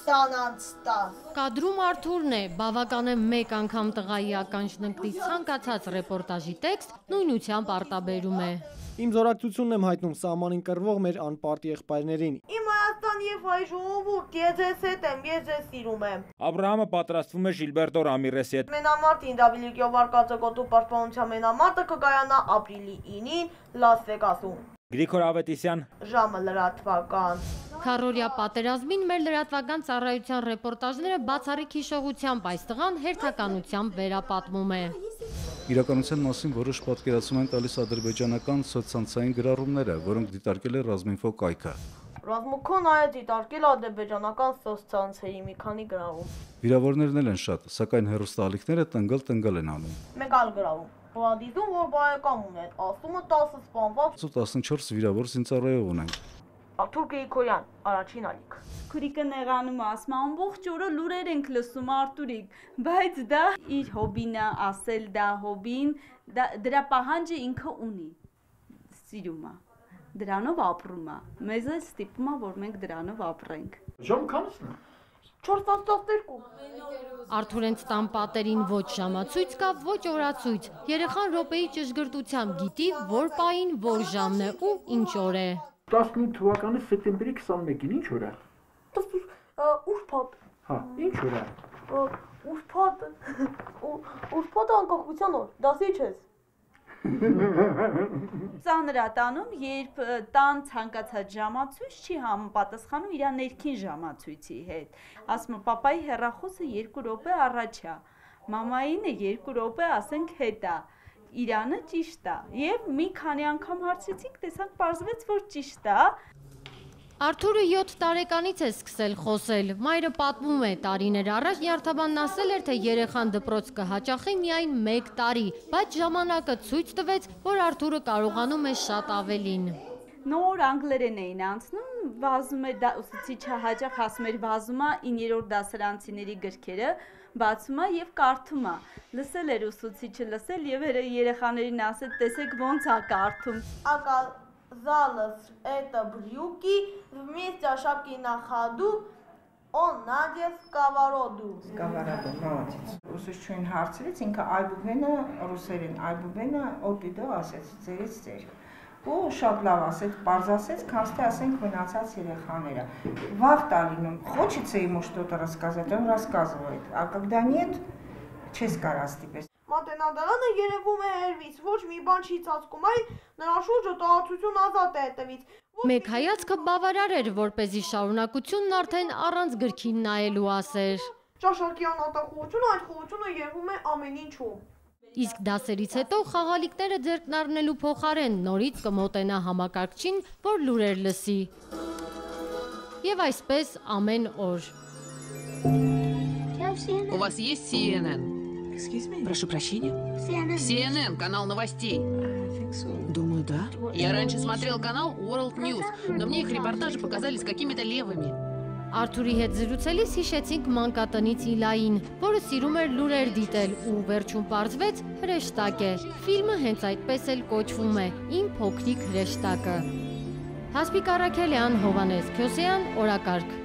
2010 Կադրում Արթուրն է, բավական է մեկ անգամ տղայի ականջ նկտի ցանկացած ռեպորտաժի տեքստ նույնությամբ արտաբերում է։ Իմ զորակցությունն եմ հայտնում սահմանին կռվող մեր անպարտ եղբայրներին։ Իմ Հայաստան եւ հայ ժողովուրդ, ես ձեզ հետ եմ, ես ձեզ սիրում եմ։ Աբրահամը պատրաստվում է Ժիլբերտո Ռամիրեսի հետ։ Մենամարտ Ինդավիլիկյով արկածակոտու պաշտպանության մենամարտը կկայանա ապրիլի 9-ին Լաս Վեգասում։ Գրիգոր Ավետիսյան, Ժամը լրատվական։ Քառօրյա պատերազմին մեր լրատվական ծառայության ռեպորտաժները բացառիկ հիշողությամբ այս տղան հերթականությամբ վերապատմում է։ Իրականության մասին որոշ պատկերացում են տալիս ադրբեջանական սոցցանցային գրառումները, որոնք դիտարկել է Ռազմինֆո կայքը։ Ռազմուքոն այ դիտարկել ադրբեջանական սոցցանցերի մի քանի գրառում։ Վիրավորներն են շատ, սակայն հեռուստաալիքները տնգլ են անում։ Մեկ այլ գրառում։ Հոադիզում, որ բարեկամ ունեն, ասումը 10 սպանված 14 վիրավոր զինծառայող ունենք։ Արթուր Գրիգորյան, առաջին ալիք։ Քուրիկը նեղանում ասում ամբողջ օրը լուրեր ենք լսում Արտուրիկ, բայց դա իր հոբին է, ասել դա հոբին, դրա պահանջը ինքը ունի, սիրում է, դրանով ապրում է, մեզ է ստիպում է, որ մենք դրանով ապրենք։ Ժամ քանիսն է։ 4:12 Արթուրենց տան պատերին ոչ ժամացույց կա, ոչ օրացույց։ Երեխան րոպեի ճշգրտությամբ գիտի, որ պահին որ ժամն է ու ինչ օր է։ 15 թվականի սեպտեմբերի 21-ին ինչ օր է։ Ուրբաթ։ Հա, ինչ օր է։ Ուրբաթ անկախության օր, դասի չես։ Ծանրատանում, երբ տան ցանկացած ժամացույց չի համապատասխանում իր ներքին ժամացույցի հետ։ Ասում է, պապայի հեռախոսը 2 րոպե առաջ է, մամայինը 2 րոպե, ասենք, հետ է, Իրանը ճիշտ է։ Եվ մի քանի անգամ հարցրեցինք, տեսանք, պարզվեց, որ ճիշտ է։ Արթուրը 7 տարեկանից է սկսել խոսել։ Մայրը պատմում է, տարիներ առաջ նյարդաբանն ասել էր, թե երեխան դպրոց կհաճախի միայն 1 տարի, բայց ժամանակը ցույց տվեց, որ Արթուրը կարողանում է շատ ավելին։ Նոր անգլերեն էին անցնում, վազում էր ուսուցիչը հաճախ ասում էր վազում է 9-րդ դասարանցիների գրքերը, բացում է եւ կարդում է։ Լսել էր ուսուցիչը, լսել եւ երեխաներին ասել, տեսեք ոնց է կարդում։ Оказалось, это брюки вместе шапки на ходу, он надел сковороду. Сковороду, молодец. Ուսուցչուհին հարցրեց, ինքը այբուբենը ռուսերեն, այբուբենը օտիդո ասեց, ձերից ձեր։ Ու շատ լավ ասեց, պարզ ասեց, քանստե ասենք մնացած երեխաները։ Վաղ տալինում, хочется ему что-то рассказать, он рассказывает, а когда нет, չես կարա ստիպես։ Մատենադարանը երևում է հերվից, ոչ մի բան չի ծածկում, այլ նրա շուրջը տարածություն ազատ է հետևից։ Մեկ հայացքը բավարար էր, որպեսզի շարունակությունն արդեն առանց գրքին նայելու ասեր։ Ճաշակյան ատախողությունը, այդ խողությունը երևում է ամեն ինչում։ Իսկ դասերից հետո խաղալիքները ձեռքն առնելու փոխարեն նորից կմոտենա համակարգչին, որ լուրեր լսի։ Եվ այսպես ամեն օր։ У вас есть CNN? Прошу прощения. CNN, канал новостей. Думаю, да. Я раньше смотрел канал World News, но мне их репортажи показались какими-то левыми. Արթուրի հետ զրուցելիս հիշեցինք մանկատնից Իլային, որը սիրում էր լուրեր դիտել ու վերջում պարզվեց հրեշտակ է։ Ֆիլմը հենց այդպես էլ կոչվում է «Իմ փոքրիկ հրեշտակը»։ Հասմիկ Առաքելյան, Հովհաննես Քյոսեյան, օրակարգ։